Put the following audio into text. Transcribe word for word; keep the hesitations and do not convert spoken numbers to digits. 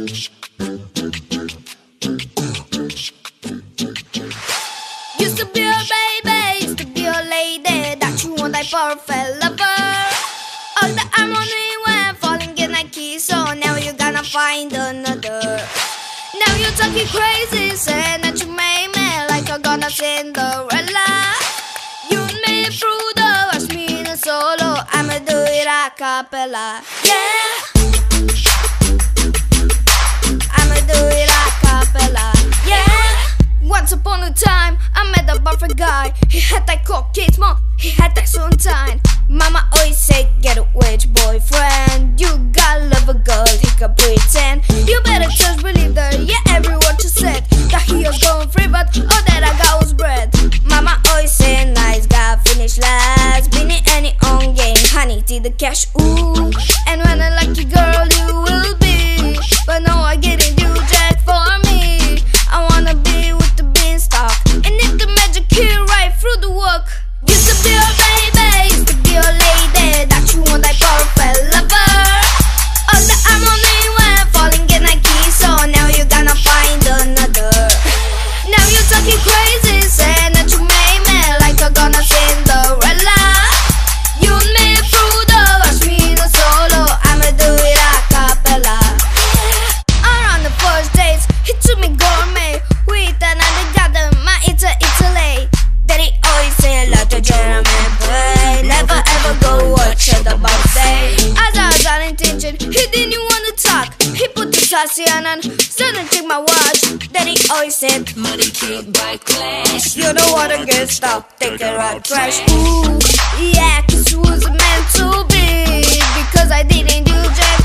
Used to be a baby, used to be a lady that you want, like perfect lover. All the harmony went falling in like keys, so now you're gonna find another. Now you're talking crazy, saying that you made me like I'm gonna Cinderella. You made it through the rush, me in a solo, I'ma do it a cappella. Yeah, I'ma do it a cappella. Yeah. Once upon a time, I met a perfect guy. He had that cocky smile, he had that sunshine. Mama always said, get a rich boyfriend. You gotta love a girl, he can pretend. You better just believe that, yeah, every word you said. That he was going free, but all that I got was bread. Mama always said, nice guy, finish last. Been in any own game, honey, did the cash, ooh. And when a lucky girl you will be. But no, I get it, you jack for me. I wanna be with the beanstalk, and if the magic here right through the work. Used to be a baby, used to be a lady that you want, like perfect lover. All the harmony went falling in like keys, so now you're gonna find another. Now you're talking crazy, saying that you made me like I'm gonna Cinderella. You made it through the rush, me in a solo, I'ma do it a cappella. Around the first days, he took me gourmet with another garden, my it's a Italy. Daddy always say let the gentleman play, never ever go watch the box day. As I was on intention, he didn't wanna talk. He put the sassy on and said and check my watch. Daddy always said, money can't buy class. You don't wanna get stuck, take it right trash. Ooh, yeah, cause it was meant to be. Because I didn't do jack